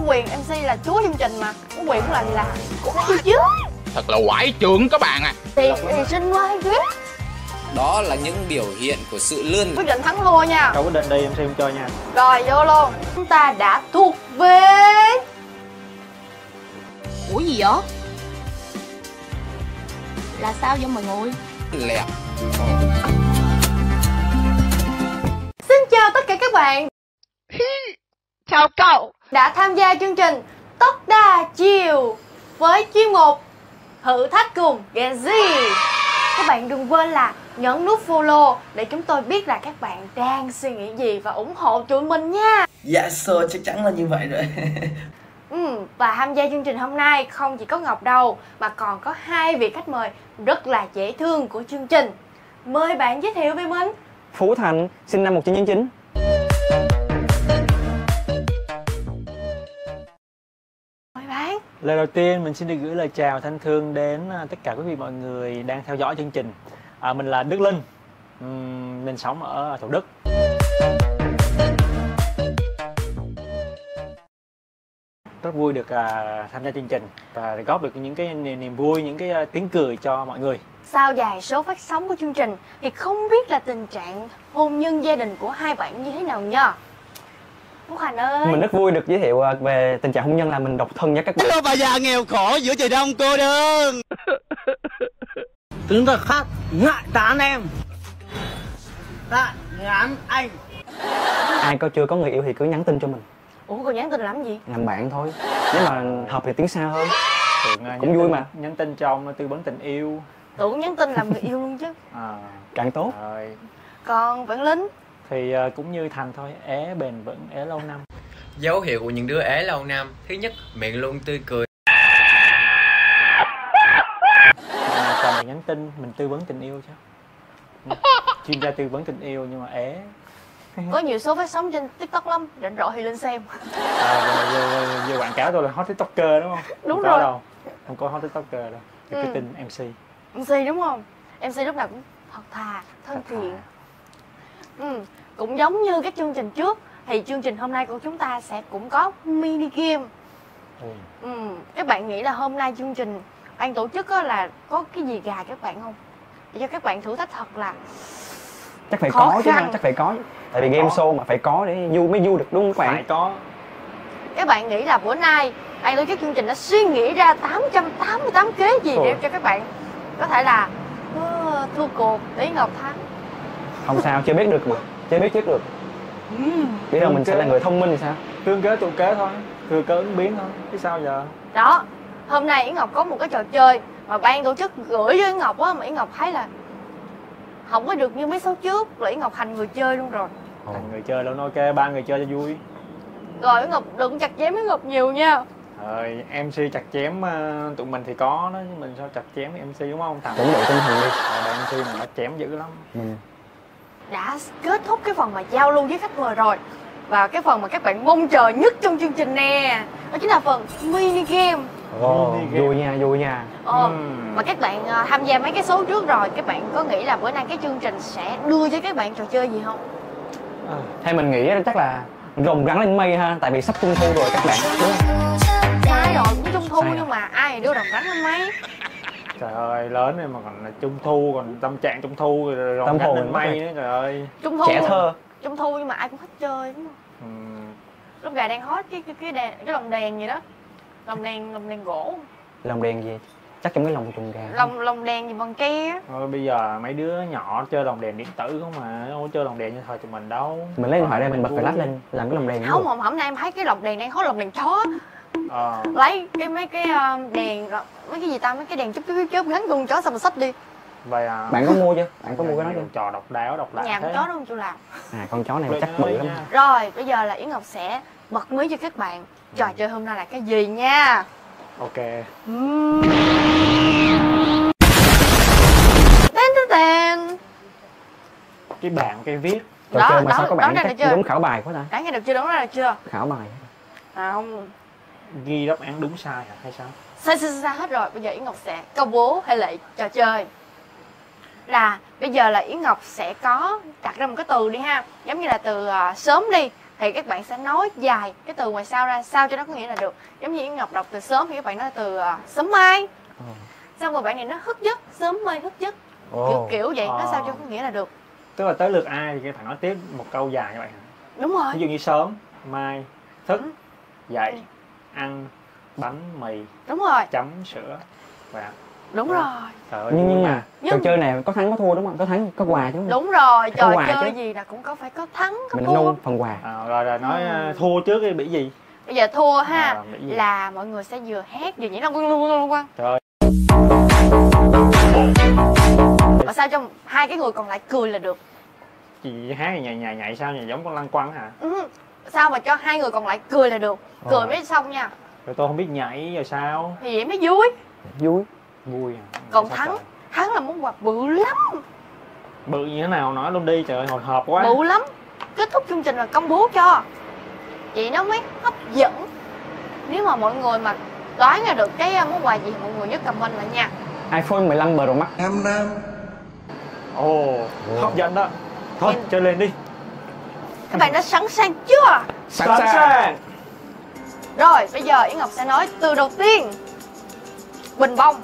quyền MC là chúa chương trình mà, có quyền cũng làm gì làm. Được chứ? Thật là quải trưởng các bạn à. Thì xin quá hay ghét. Đó là những biểu hiện của sự lươn. Quyết định thắng thua nha. Đâu quyết định đi, MC không chơi nha. Rồi vô luôn. Chúng ta đã thuộc về... Ủa gì vậy? Là sao vậy mọi người? Lẹ. Xin chào tất cả các bạn. Chào cậu. Đã tham gia chương trình Tóc Đa Chiều với chuyên mục thử thách cùng Gen Z. Các bạn đừng quên là nhấn nút follow để chúng tôi biết là các bạn đang suy nghĩ gì và ủng hộ tụi mình nha. Dạ sir, chắc chắn là như vậy rồi. Và tham gia chương trình hôm nay không chỉ có Ngọc đâu mà còn có hai vị khách mời rất là dễ thương của chương trình. Mời bạn giới thiệu về mình. Phú Thành, sinh năm 1999. Mời bạn. Lời đầu tiên mình xin được gửi lời chào thân thương đến tất cả quý vị mọi người đang theo dõi chương trình. Mình là Đức Linh, mình sống ở Thủ Đức. Rất vui được tham gia chương trình và góp được những cái niềm vui, những cái tiếng cười cho mọi người. Sau vài số phát sóng của chương trình thì không biết là tình trạng hôn nhân gia đình của hai bạn như thế nào nha. Phú Thành ơi. Mình rất vui được giới thiệu về tình trạng hôn nhân là mình độc thân nha các bạn. Bà già nghèo khổ giữa trời đông cô đơn. Tướng thật khác, ngại tán em. Lại ngán anh. Ai chưa có người yêu thì cứ nhắn tin cho mình. Ủa còn nhắn tin làm gì? Làm bạn thôi. Nếu mà hợp thì tiến xa hơn. Cũng vui mà. Nhắn tin cho ông tư vấn tình yêu. Tưởng nhắn tin làm người yêu luôn chứ. Càng tốt. Rồi. Còn bạn Linh thì cũng như Thành thôi, ế bền vững, ế lâu năm. Dấu hiệu của những đứa ế lâu năm: thứ nhất, miệng luôn tươi cười. Còn mình nhắn tin mình tư vấn tình yêu chứ. Chuyên gia tư vấn tình yêu nhưng mà ế. có nhiều số phát sóng trên TikTok lắm, rảnh rỗi thì lên xem. Vừa quảng cáo tôi là hot TikToker đúng không? Đúng không rồi. Có đâu. Không có hot TikToker đâu. Thì cứ tin MC. MC đúng không? MC lúc nào cũng thật thà, thân thiện. Cũng giống như các chương trình trước thì chương trình hôm nay của chúng ta sẽ cũng có mini game. Các bạn nghĩ là hôm nay chương trình ban tổ chức là có cái gì gà các bạn không? Để cho các bạn thử thách thật là chắc phải khó có chứ, khăn. chắc phải có. Tại vì game show mà phải có để vui mới vui được đúng không các bạn? Phải có. Các bạn nghĩ là bữa nay ban tổ chức chương trình đã suy nghĩ ra 888 kế gì để cho các bạn có thể là thua cuộc để Ngọc thắng? Không sao, chưa biết được mà. Chưa biết trước được. Biết đâu mình sẽ là người thông minh thì sao? Tương kế tụ kế thôi, thừa cơ ứng biến thôi, chứ sao giờ? Đó, hôm nay Yến Ngọc có một cái trò chơi mà ban tổ chức gửi cho Yến Ngọc á, mà Yến Ngọc thấy là không có được như mấy số trước, là Yến Ngọc thành người chơi luôn rồi. Thành người chơi luôn, ok, ba người chơi cho vui. Rồi Yến Ngọc đừng chặt chém Yến Ngọc nhiều nha. Rồi MC chặt chém tụi mình thì có đó, nhưng mình sao chặt chém MC đúng không? Thằng Chuẩn bị tinh thần đi. MC mình đã chém dữ lắm. Đã kết thúc cái phần mà giao lưu với khách mời rồi. Và cái phần mà các bạn mong chờ nhất trong chương trình nè, đó chính là phần mini game. Vui nha, vui nha. Mà các bạn tham gia mấy cái số trước rồi, các bạn có nghĩ là bữa nay cái chương trình sẽ đưa cho các bạn trò chơi gì không? Theo mình nghĩ chắc là rồng rắn lên mây ha, tại vì sắp trung thu rồi các bạn. Sai rồi, cũng trung thu nhưng mà ai đưa rồng rắn lên mây? Trời ơi, lớn rồi mà còn là trung thu, còn tâm trạng trung thu rồi rồng rắn lên mây nữa, trời ơi. Trung thu. Trẻ thơ. Trung thu nhưng mà ai cũng thích chơi đúng không? Lúc gà đang hot cái lồng đèn gì đó. Lồng đèn gỗ. Lồng đèn gì? Chắc trong cái lồng chuồng gà. Lồng đèn gì bằng ke. Thôi bây giờ mấy đứa nhỏ chơi lồng đèn điện tử không mà, không có chơi lồng đèn như thời tụi mình đâu. Mình lấy điện thoại ra mình bật flash lên làm cái lồng đèn. Không, hôm nay em thấy cái lồng đèn đang hot, lồng đèn chó. Lấy mấy cái đèn, mấy cái gì ta, mấy cái đèn chớp gắn con chó xong rồi xách đi. Vậy bạn có mua chưa? Bạn có mua cái đó chưa? Trò độc đáo độc lạ. Nhà con chó đó không chịu làm. Con chó này chắc bự lắm. Rồi bây giờ là Yến Ngọc sẽ bật mí cho các bạn trò chơi hôm nay là cái gì nha. Ok. Tên. Cái bảng cái viết. Trò chơi mà sao các bạn chắc đúng khảo bài quá ta? Đã nghe được chưa? Đúng rồi chưa? Khảo bài. Không. Ghi đáp án đúng sai hả hay sao? Sai hết rồi. Bây giờ Yến Ngọc sẽ công bố hay lại trò chơi. Là bây giờ là Yến Ngọc sẽ có đặt ra một cái từ đi ha. Giống như là từ sớm đi. thì các bạn sẽ nói dài cái từ ngoài sau ra sao cho nó có nghĩa là được. Giống như Yến Ngọc đọc từ sớm thì các bạn nói từ sớm mai. Xong rồi bạn này nó hức giấc, sớm mai hức giấc, kiểu vậy, nó sao cho có nghĩa là được. Tức là tới lượt ai thì cái thằng nói tiếp một câu dài các bạn. Đúng rồi. Ví dụ như sớm, mai, thức, dậy, ăn, bánh, mì, đúng rồi, chấm, sữa và đúng rồi. Trời ơi, nhưng mà trò chơi này có thắng có thua đúng không? Có thắng có quà chứ. Đúng rồi, trò chơi chứ. gì là cũng có phải có thắng có mình thua. nôn phần quà. Rồi nói thua trước cái bị gì? Bây giờ thua ha, là mọi người sẽ vừa hát vừa nhảy lông quăng. Trời. Và sao cho hai cái người còn lại cười là được. Chị hát nhảy sao nhảy giống con lăng quăng hả? Sao mà cho hai người còn lại cười là được. Cười mới xong nha. Rồi tôi không biết nhảy rồi sao? Thì vậy mới vui. Vui à? Còn thắng là món quà bự lắm. Bự như thế nào nói luôn đi, trời ơi hồi hộp quá. Bự lắm. Kết thúc chương trình là công bố cho. Vậy nó mới hấp dẫn. Nếu mà mọi người mà đoán ra được cái món quà gì, mọi người nhớ comment lại nha. iPhone 15 Pro Max. Hấp dẫn đó. Thôi chơi lên đi. Các bạn đã sẵn sàng chưa? Sẵn sàng. Rồi bây giờ Yến Ngọc sẽ nói từ đầu tiên. Bình bông.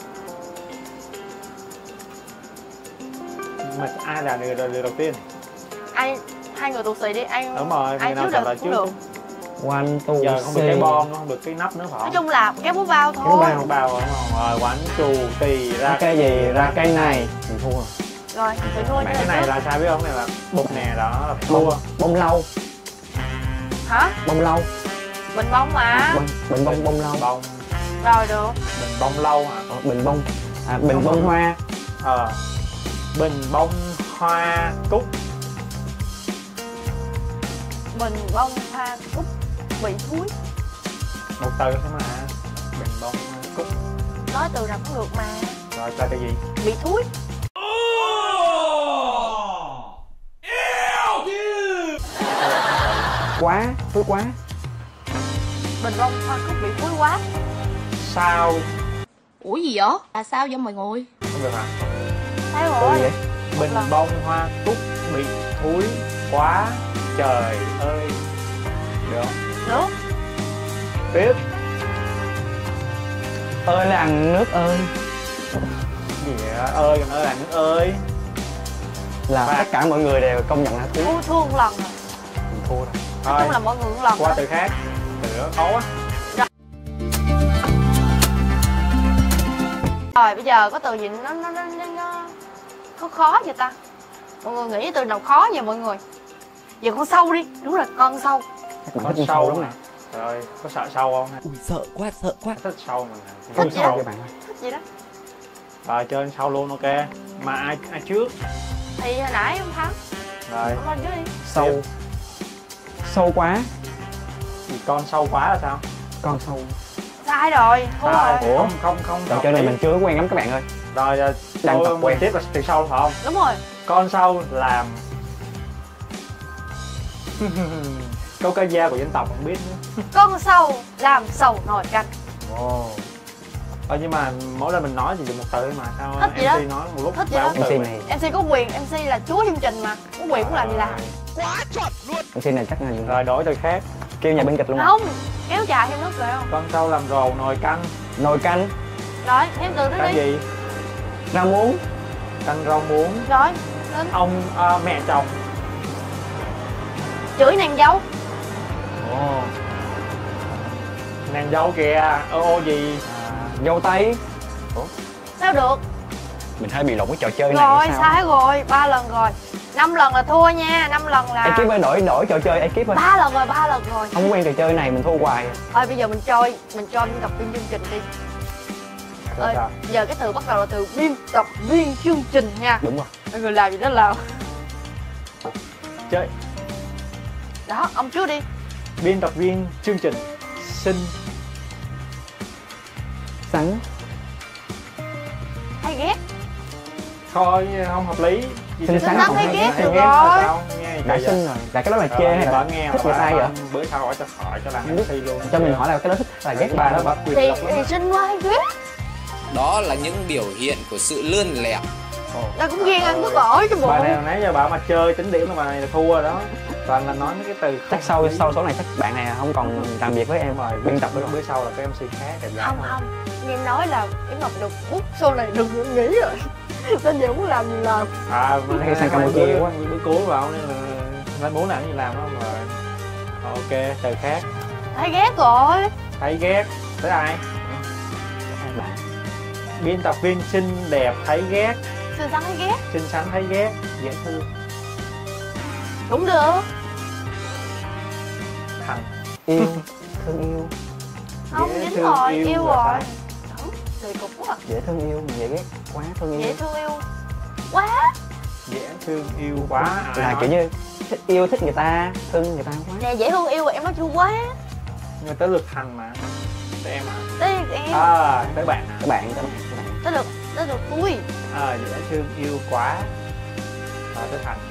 Mà ai là người đầu tiên? Hai người tù xì đi, đúng rồi, ai trước được cũng được. One, two, giờ không được cái bom, không được cái nắp nữa phải không? Nói chung là cái búa bao thôi. Cái bao đúng không? Rồi quánh chù tì ra cái gì ra cái này mình thua. Rồi phải thua. Cái này là sao biết không? Cái này là bột nè, đó là thua. Bông lau. Hả? Bông lau. Bình bông mà. Bình bông lau. Bông. Rồi được. Bình bông lau hả? Bình bông. Bình bông hoa. Bình bông hoa cúc. Bình bông hoa cúc bị thúi. Một từ thôi mà. Bình bông hoa cúc. Nói từ nào cũng được mà. Rồi là cái gì? Bị thúi. Quá, thúi quá. Bình bông hoa cúc bị thúi quá. Sao? Ủa gì vậy? Là sao vậy mọi người? Không được hả? Thấy rồi. Bình bông hoa cúc bị thúi quá. Trời ơi. Được không? Được. Tiếp. Ơi làng nước ơi. Gì vậy? Ơi còn ơi làng nước ơi. Là tất cả mọi người đều công nhận là thúi. Thua một lần rồi. Mình thua rồi. Nói chung là mọi người một lần. Qua từ khác. Từ đó khó quá. Rồi bây giờ có từ gì nó khó vậy ta? Mọi người nghĩ từ nào khó vậy mọi người? Giờ con sâu đi. Đúng rồi, con sâu. Có sâu lắm nè. Trời ơi, có sợ sâu không? Ui sợ quá. Thích sâu mà. Thích gì đó? Các bạn. Thích gì đó? Rồi chơi sâu luôn ok. Mà ai trước? Thì hồi nãy ông Thắng. Rồi. Ông lên trước đi. Sâu. Sâu quá. Thì con sâu quá là sao? Con sâu. Sai rồi, thua rồi. Ủa? Không. Trò chơi này mình chưa quen lắm các bạn ơi. Rồi đang tập quen. Tiếp là từ sâu phải không? Đúng rồi. Con sâu làm câu ca dao của dân tộc không biết nữa. Con sâu làm sầu nồi canh. Nhưng mà mỗi lần mình nói thì được một từ mà sao thích gì MC đó? nói một lúc thích gì ba đó? bốn từ MC này. MC có quyền, MC là chúa chương trình mà. Có quyền cũng làm gì làm. Quá chuẩn luôn. MC này chắc là rồi đổi từ khác. kêu nhà bên kịch luôn. Không, kéo dài thêm nước rồi không? Con sâu làm rồ nồi canh. Nồi canh. Rồi, thêm từ đó Canh đi. gì? Rau muống. Canh rau muống. Rồi, lên. Ông mẹ chồng. Chửi nàng dâu. Nàng dâu kìa. Ô gì? Dâu tây. Sao được? Mình hơi bị lộn cái trò chơi này. Rồi, sao? sai rồi, 3 lần rồi. 5 lần là thua nha, 5 lần là... Ekip ơi, đổi trò chơi ekip ơi. 3 lần rồi. Không quen trò chơi này mình thua hoài. Thôi bây giờ mình cho biên tập viên chương trình đi. Giờ cái từ bắt đầu là từ biên tập viên chương trình nha. Đúng rồi. Mọi người làm gì đó làm. Chơi. Đó, ông trước đi. Biên tập viên chương trình. Xin. Sẵn. Hay ghét. Thôi không hợp lý. Xin sẵn hay ghét được rồi. Đã xin rồi. Là cái đó là chê hay là thích người ta vậy? Bữa sau hỏi cho làm MC luôn. Cho mình hỏi là cái đó thích là ghét bà đó. Thì xin quá hay ghét. Đó là những biểu hiện của sự lươn lẹo. Ta cũng ghen ăn thức ổi cho bộ. Bà này nãy giờ bà mà chơi tính điểm là bà này là thua rồi đó. toàn là nói mấy cái từ Chắc sau số này chắc bạn này không còn làm việc với em rồi, biên tập với bữa sau là cái MC khác đẹp gái Không, nghe em nói là Yến Ngọc được bút sau này đừng nghĩ rồi. Nên giờ muốn làm gì làm. Hay sang Campuchia quá. Bữa cuối vào nên là nên muốn làm gì làm không rồi. Ok, từ khác. Thấy ghét rồi. Thấy ghét. Tới ai? Hai bạn. Biên tập viên xinh đẹp thấy ghét. Xinh xắn thấy ghét. Xinh xắn thấy ghét. Dễ thương. Cũng được. Thằng Yêu. Thương yêu. Không, Dễ dính thương rồi, yêu yêu là rồi. phải. Đúng, kỳ cục quá. Dễ thương yêu, dễ ghét quá thương yêu. Dễ thương yêu. Quá. dễ thương yêu quá. Ai Là nói? kiểu như thích yêu thích người ta, thương người ta quá. Nè dễ thương yêu rồi em nói chưa quá. Nhưng mà tới lượt Thành mà. Tới em hả? Tới em. Tới bạn hả? Các bạn. Tới được vui. Dễ thương yêu quá. Tới Thành.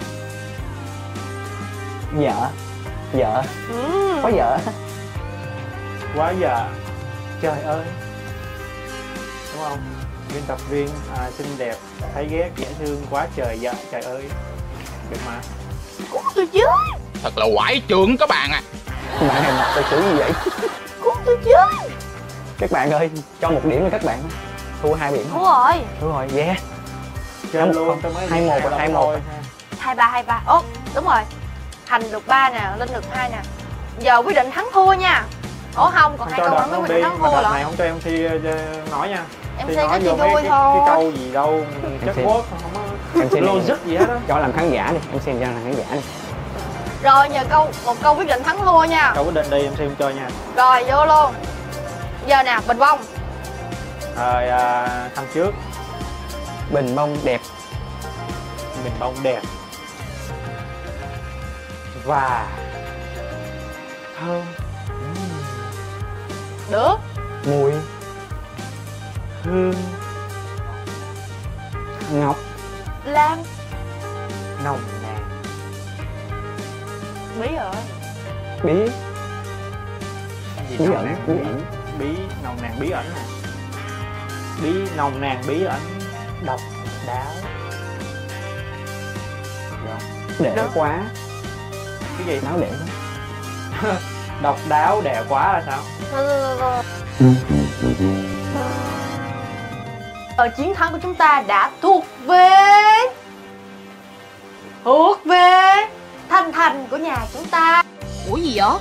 Vợ. Có vợ. Quá giờ. Trời ơi. Đúng không? Biên tập viên xinh đẹp thấy ghét dễ thương quá trời vợ. Trời ơi. Được mà. Cuốn tôi chứ. Thật là quải trưởng các bạn à. Bạn này mặt tôi chữ gì vậy? Cuốn tôi chứ. Các bạn ơi, cho một điểm cho các bạn. Thua 2 điểm. Thua rồi. Thua rồi, yeah. Chơi luôn. 2-1. 2-3. Ố, đúng rồi. Thành được 3 nè, Linh được 2 nè. Giờ quyết định thắng thua nha. Ủa không, còn 2 câu nữa mới quyết định thắng thua đợt lận. này không cho MC nói nha. MC Thì có nói chi vô vui cái thôi. câu gì đâu chất MC. quốc không có MC này logic gì hết á. cho làm khán giả đi, em xem cho làm khán giả đi. Rồi nhờ một câu quyết định thắng thua nha. Câu quyết định đi MC không chơi nha. Rồi vô luôn. Giờ nè, bình bông. Rồi Thành trước. Bình bông đẹp. Bình bông đẹp. Và thơm. Được. Mùi. Hương. Ngọc. Lam. Nồng nàn. Bí rồi. Bí. Gì Bí nồng ẩn. nàn? Bí ẩn. Bí nồng nàn bí ẩn nè. Bí nồng nàn bí ẩn. Độc đáo. Để Được. quá. Cái gì? Đáo để quá. Độc đáo đẻ quá là sao? Chiến thắng của chúng ta đã thuộc về Thành của nhà chúng ta. Ủa gì vậy?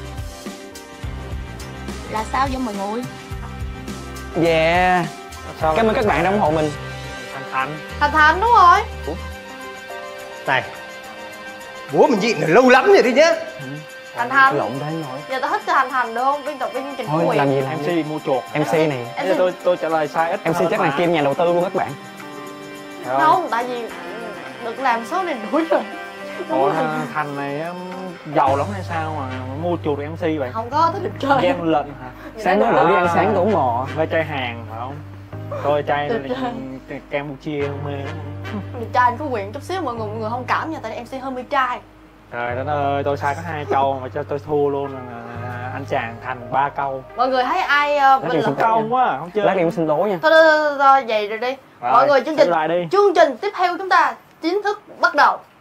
Là sao vậy mọi người? Yeah. Sao? Cảm ơn các bạn đã ủng hộ mình. Thành Đúng rồi. Này, bố mình nhịn lâu lắm rồi đấy nhá. Thành. Lộn đây rồi. Giờ tao thích Thành được không? Biên tập viên chương trình Thôi của làm Quyền. gì làm MC gì. bị mua chuột. MC này. Bây giờ tôi trả lời sai ít. MC chắc là kim nhà đầu tư luôn các bạn. Không, tại vì được làm số này đuổi rồi. Ủa, Thành này giàu lắm hay sao mà mua chuột MC vậy? Không có, tôi được chơi. Ghen lệnh hả? Sáng nó rủ đi ăn sáng cũng mò. Với trai Hàn phải không? Tôi trai Campuchia mê. Được trai anh có quyền chút xíu mọi người thông cảm nha, tại MC hơi mê trai. Trời đất ơi, tôi sai có 2 câu mà cho tôi thua luôn. Anh chàng Thành 3 câu. Mọi người thấy ai bình luận Công quá, không chơi. Lát em xin lỗi nha. thôi vậy rồi đi. Mọi người chương trình lại đi. tiếp theo chúng ta chính thức bắt đầu.